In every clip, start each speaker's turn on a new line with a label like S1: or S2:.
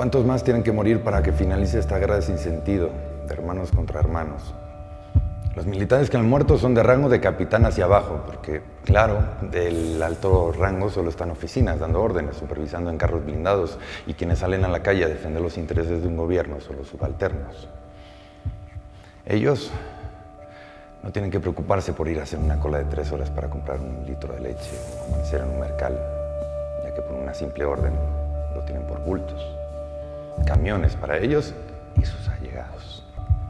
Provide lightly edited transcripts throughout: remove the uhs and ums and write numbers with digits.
S1: ¿Cuántos más tienen que morir para que finalice esta guerra sin sentido, de hermanos contra hermanos? Los militares que han muerto son de rango de capitán hacia abajo, porque, claro, del alto rango solo están oficinas, dando órdenes, supervisando en carros blindados, y quienes salen a la calle a defender los intereses de un gobierno son los subalternos. Ellos no tienen que preocuparse por ir a hacer una cola de 3 horas para comprar un litro de leche o amanecer en un mercal, ya que por una simple orden lo tienen por bultos. Camiones para ellos y sus allegados.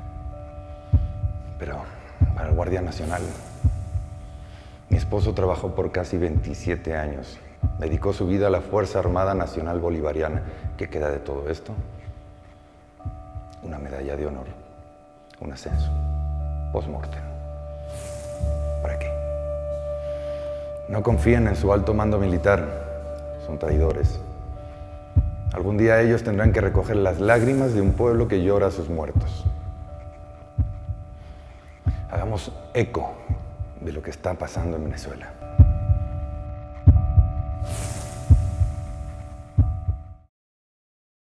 S1: Pero para el Guardia Nacional, mi esposo trabajó por casi 27 años. Dedicó su vida a la Fuerza Armada Nacional Bolivariana. ¿Qué queda de todo esto? Una medalla de honor, un ascenso, post-mortem. ¿Para qué? No confíen en su alto mando militar. Son traidores. Algún día ellos tendrán que recoger las lágrimas de un pueblo que llora a sus muertos. Hagamos eco de lo que está pasando en Venezuela.